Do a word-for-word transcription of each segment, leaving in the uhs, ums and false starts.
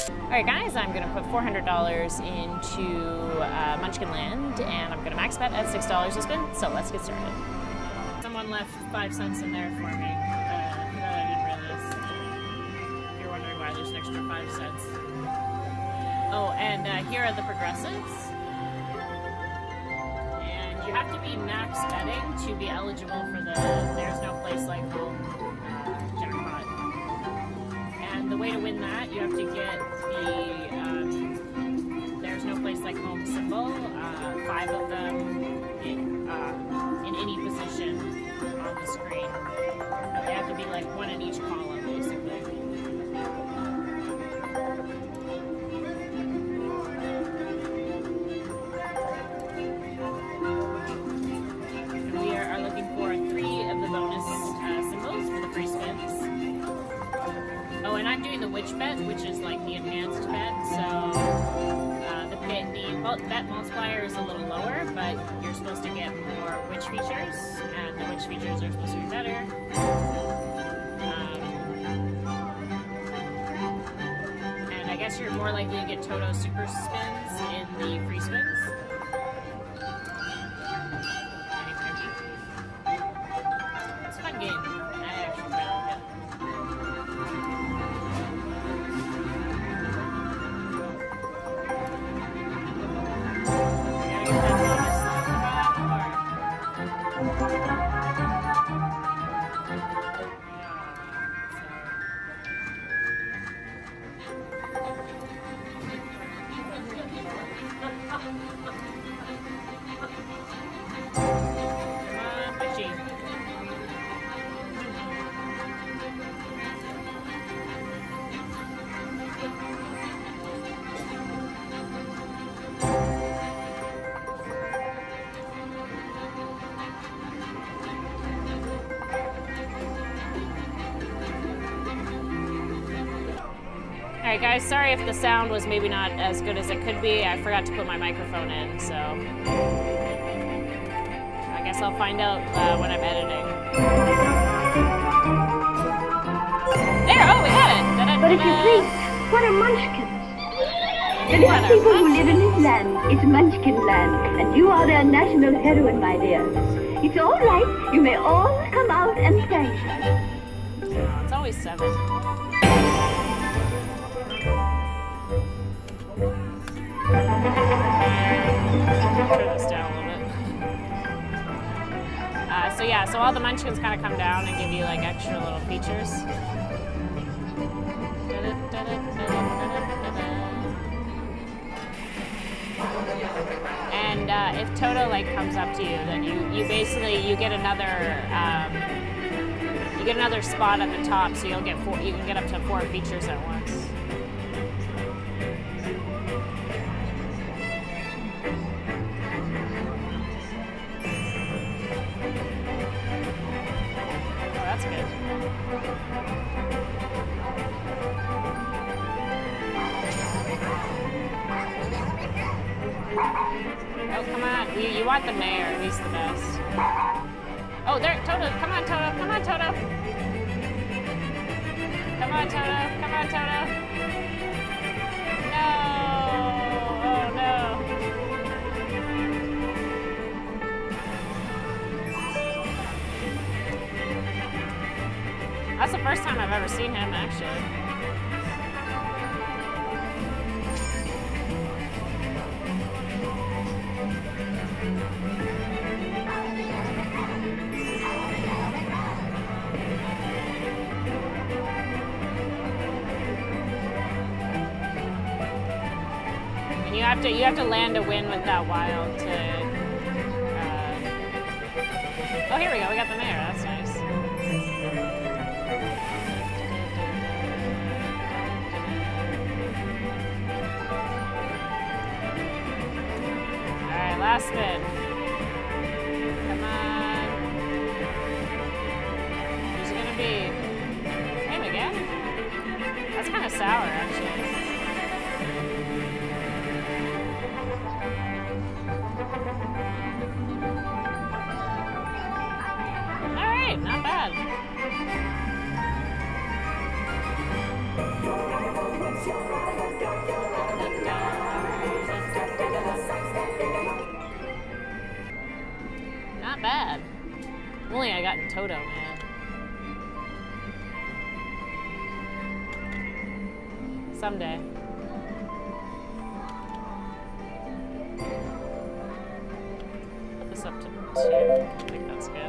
Alright guys, I'm going to put four hundred dollars into uh, Munchkinland, and I'm going to max bet at six dollars a spin, so let's get started. Someone left five cents in there for me uh, that I didn't realize. If you're wondering why there's an extra five cents. Oh, and uh, here are the progressives. And you have to be max betting to be eligible for the There's No Place Like Home uh, jackpot. And the way to win that, you have to get the um, There's No Place Like Home symbol, uh, five of them in, uh, in any position on the screen. They have to be like one in each column, basically. And we are, are looking for three of the bonus uh, symbols for the free spins. Oh, and I'm doing the witch bet, which is like the enhanced bet, so uh, the, pit, the bet multiplier is a little lower, but you're supposed to get more witch features, and the witch features are supposed to be better. Um, and I guess you're more likely to get Toto super spins in the free spins. It's a fun game. I actually found it. Alright guys, sorry if the sound was maybe not as good as it could be. I forgot to put my microphone in, so I guess I'll find out uh, when I'm editing. There! Oh, we got it! Da -da -da -da. But if you please, what are munchkins? The little people who live in this land is Munchkinland, and you are their national heroine, my dear. It's all right. You may all come out and thank her. Oh, it's always seven. Turn this down a little bit. Uh, so yeah, so all the munchkins kind of come down and give you like extra little features. And uh, if Toto like comes up to you, then you you basically you get another um, you get another spot at the top, so you'll get four. You can get up to four features at once. That's good. Oh, come on. You, you want the mayor. He's the best. Oh, there. Toto. Come on, Toto. Come on, Toto. Come on, Toto. Come on, Toto. No. Oh, no. That's the first time I've ever seen him, actually. And you have to you have to land a win with that wild to. Uh... Oh, here we go. We got the mayor. That's nice. Last spin. Come on. Who's it gonna be? Him again? That's kind of sour, actually. All right, not bad. gotten Toto, man. Someday. Put this up to two. I think that's good.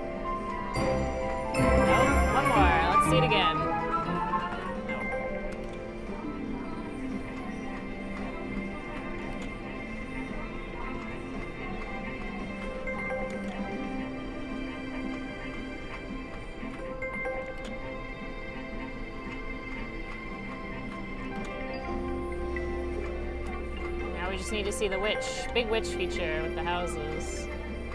Oh, one more. Let's see it again. We just need to see the witch, big witch feature with the houses.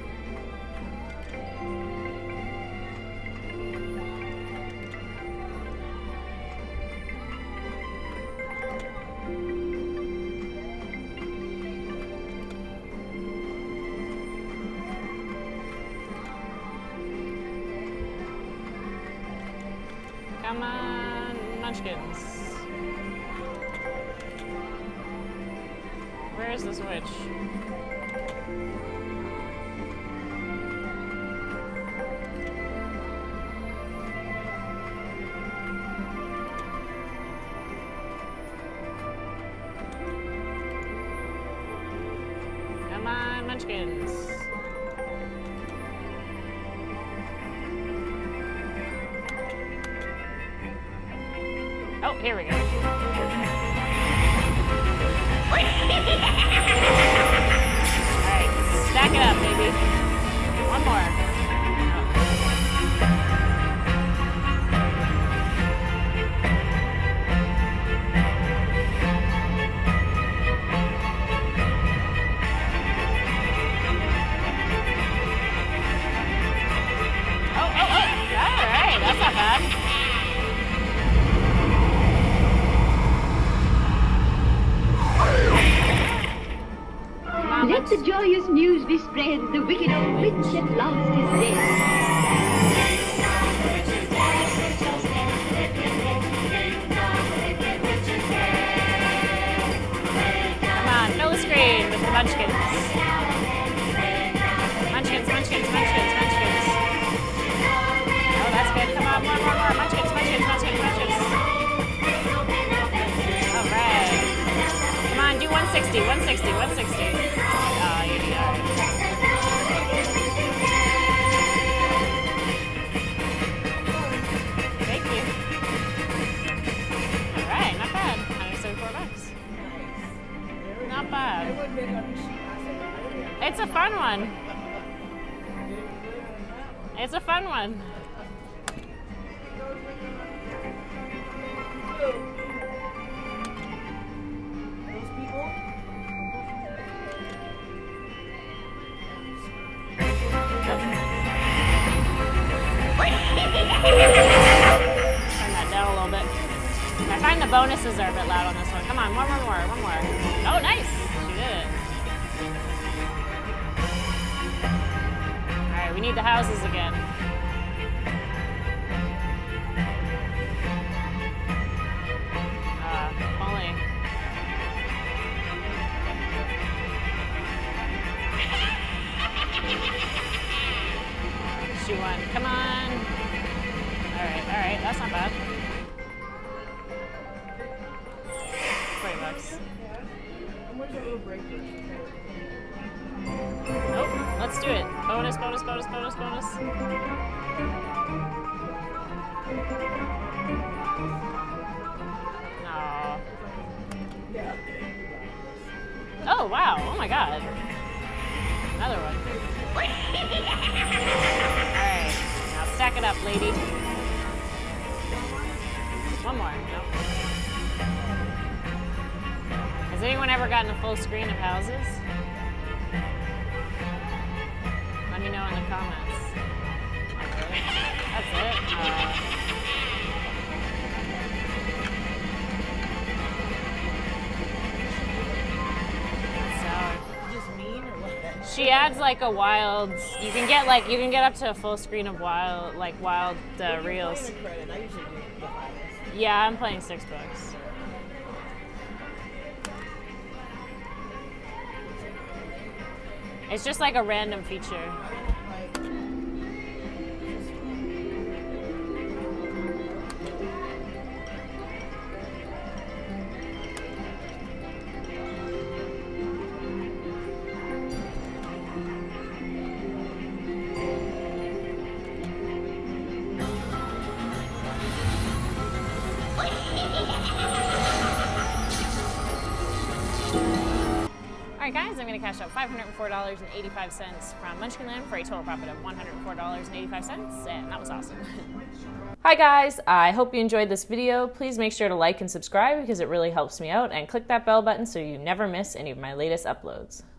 Come on, Munchkins. Where is this witch? Come on, Munchkins. Oh, here we go. Alright, stack it up, baby. One more. Oh, oh, oh! Alright, that's not bad. Let the joyous news be spread, the wicked old witch at last is dead. Come on, fill the screen with the munchkins. Munchkins, munchkins, munchkins, munchkins. Oh, that's good. Come on, more, more, more. Munchkins, munchkins, munchkins, munchkins. All right. Come on, do one sixty, one sixty, one sixty. Oh, you do that. Thank you. All right, not bad. one hundred seventy-four bucks. Not bad. It's a fun one. It's a fun one. Turn that down a little bit. I find the bonuses are a bit loud on this one. Come on, one more, more, one more. Oh, nice! She did it. Alright, we need the houses again. Ah, uh, only. She won. Come on. Alright, alright, that's not bad. twenty bucks. Nope, let's do it. Bonus, bonus, bonus, bonus, bonus. No. Oh, wow. Oh my god. Another one. Alright, now stack it up, lady. One more. No. Has anyone ever gotten a full screen of houses? Let me know in the comments. Okay. That's it. Uh, Just mean or what? She adds like a wild. You can get like you can get up to a full screen of wild like wild uh, reels. Credit. I usually do the highest. Yeah, I'm playing six bucks. It's just like a random feature. Like, just Alright guys, I'm going to cash out five hundred four dollars and eighty-five cents from Munchkinland for a total profit of one hundred four dollars and eighty-five cents, and that was awesome. Hi guys, I hope you enjoyed this video. Please make sure to like and subscribe because it really helps me out, and click that bell button so you never miss any of my latest uploads.